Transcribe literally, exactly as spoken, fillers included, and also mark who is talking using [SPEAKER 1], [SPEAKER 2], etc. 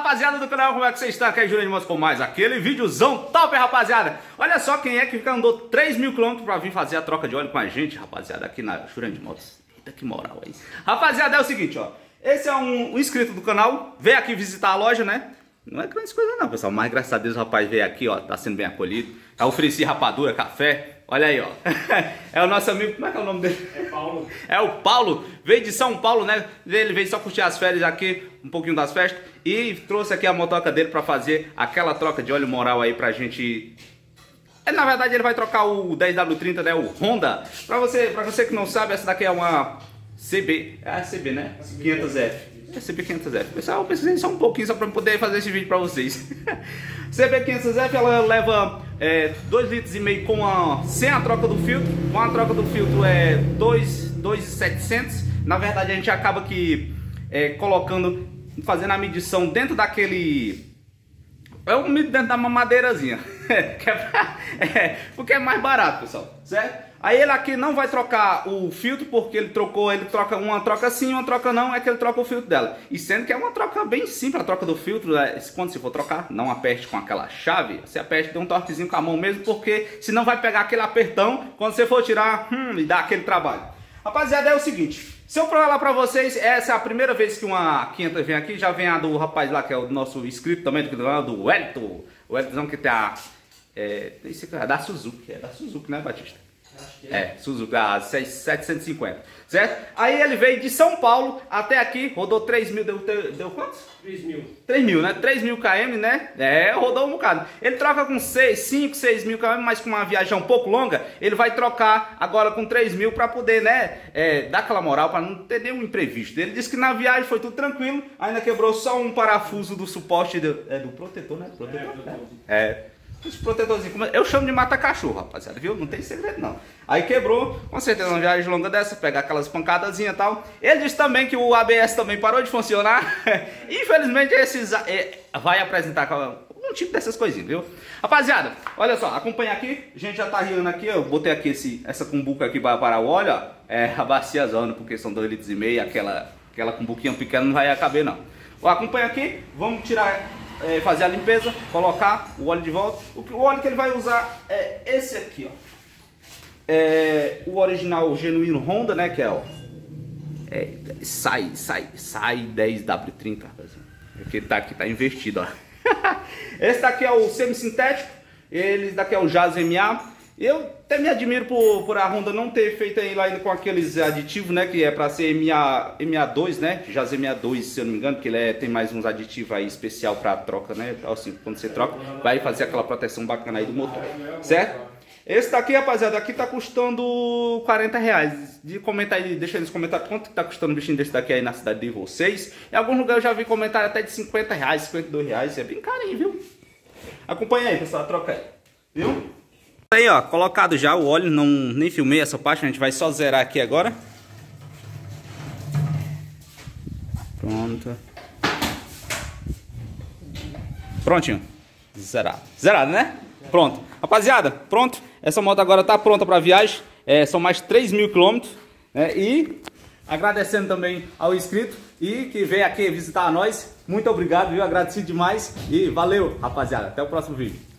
[SPEAKER 1] rapaziada do canal, como é que vocês estão? Aqui é Jurandir Motos com mais aquele videozão top, rapaziada. Olha só quem é que andou três mil quilômetros pra vir fazer a troca de óleo com a gente, rapaziada, aqui na Jurandir Motos. Eita, que moral aí. Rapaziada, é o seguinte, ó. Esse é um, um inscrito do canal, veio aqui visitar a loja, né? Não é grandes coisas não, pessoal, mas graças a Deus o rapaz veio aqui, ó, tá sendo bem acolhido. Já ofereci rapadura, café, olha aí, ó. É o nosso amigo, como é que é o nome dele?
[SPEAKER 2] É Paulo.
[SPEAKER 1] É o Paulo, veio de São Paulo, né? Ele veio só curtir as férias aqui, um pouquinho das festas. E trouxe aqui a motoca dele pra fazer aquela troca de óleo moral aí pra gente... É, na verdade ele vai trocar o dez W trinta, né? O Honda. Pra você, pra você que não sabe, essa daqui é uma C B, é a C B, né? quinhentos F. É C B quinhentos F. Pessoal, eu precisei só um pouquinho só para poder fazer esse vídeo para vocês. C B quinhentos F ela leva é, dois litros e meio com a, sem a troca do filtro. Com a troca do filtro é dois mil e setecentos. Na verdade a gente acaba que é, colocando, fazendo a medição dentro daquele... É um medido dentro da mamadeirazinha. é, porque é mais barato, pessoal, certo? Aí ele aqui não vai trocar o filtro, porque ele trocou, ele troca uma troca sim, uma troca não, é que ele troca o filtro dela. E sendo que é uma troca bem simples, a troca do filtro, é, quando você for trocar, não aperte com aquela chave, você aperte, dê um torquezinho com a mão mesmo, porque senão vai pegar aquele apertão, quando você for tirar, hum, e dar aquele trabalho. Rapaziada, é o seguinte, se eu falar lá pra vocês, essa é a primeira vez que uma quinhentos vem aqui, já vem a do rapaz lá, que é o nosso inscrito também, do canal, do Wellington, o Wellington que tem a, é, é da Suzuki, é da Suzuki, né, Batista? É. é, Suzuki, a setecentos e cinquenta, certo? Aí ele veio de São Paulo até aqui, rodou três mil, deu, deu, deu quantos?
[SPEAKER 2] três mil.
[SPEAKER 1] três mil, né? três mil km, né? É, rodou um bocado. Ele troca com seis, cinco, seis mil km, mas com uma viagem um pouco longa, ele vai trocar agora com três mil para poder, né, é, dar aquela moral, para não ter nenhum imprevisto. Ele disse que na viagem foi tudo tranquilo, ainda quebrou só um parafuso do suporte do, é, do protetor, né? Protetor, é. é. Os protetorzinhos, eu chamo de mata-cachorro, rapaziada, viu? Não tem segredo não. Aí quebrou, com certeza uma viagem longa dessa, pegar aquelas pancadazinhas e tal. Ele disse também que o A B S também parou de funcionar. Infelizmente esses é, vai apresentar um tipo dessas coisinhas, viu? Rapaziada, olha só, acompanha aqui. A gente já tá rindo aqui, eu botei aqui esse, essa cumbuca aqui para parar o óleo, ó. É a bacia zona, porque são dois litros e meio, aquela, aquela cumbuquinha pequena não vai caber não. Ó, acompanha aqui, vamos tirar... É, fazer a limpeza, colocar o óleo de volta. O, o óleo que ele vai usar é esse aqui, ó. É o original, o genuíno Honda, né? Que é, ó. É, sai, sai, sai dez W trinta. Porque ele tá aqui, tá investido, ó. Esse daqui é o semi-sintético. Esse daqui é o Jazz M A. Eu até me admiro por, por a Honda não ter feito aí lá ainda com aqueles aditivos, né? Que é para ser M A, M A dois, né? Jazz M A dois, se eu não me engano, porque ele é, tem mais uns aditivos aí especial para troca, né? Assim, quando você troca, vai fazer aquela proteção bacana aí do motor, certo? Esse daqui, rapaziada, aqui tá custando quarenta reais. De comenta aí, deixa aí nos comentários quanto que tá custando um bichinho desse daqui aí na cidade de vocês. Em alguns lugares eu já vi comentário até de cinquenta reais, cinquenta e dois reais. É bem carinho, viu? Acompanha aí, pessoal, a troca aí, viu? Aí, ó, colocado já o óleo, não nem filmei essa parte, a gente vai só zerar aqui agora. Pronto. Prontinho. Zerado. Zerado, né? Pronto. Rapaziada, pronto. Essa moto agora tá pronta para viagem. É, são mais três mil quilômetros, né? E agradecendo também ao inscrito e que veio aqui visitar nós. Muito obrigado, viu? Agradecido demais. E valeu, rapaziada. Até o próximo vídeo.